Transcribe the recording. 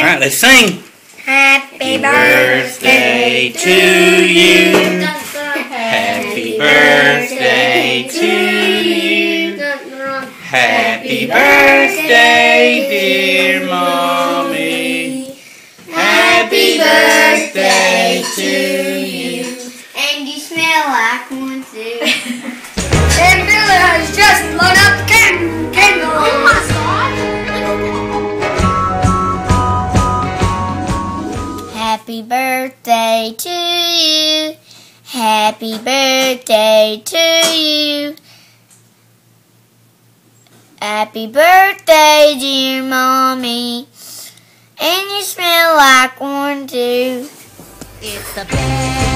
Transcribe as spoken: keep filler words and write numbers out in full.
Alright, let's sing. Happy birthday to you. Happy birthday to you. Happy birthday, dear Mommy. Happy birthday to you. And you smell like one too. And Billie has just blown up the can candle. Oh my God! Happy birthday to you. Happy birthday to you. Happy birthday, dear Mommy. And you smell like one too. It's the best.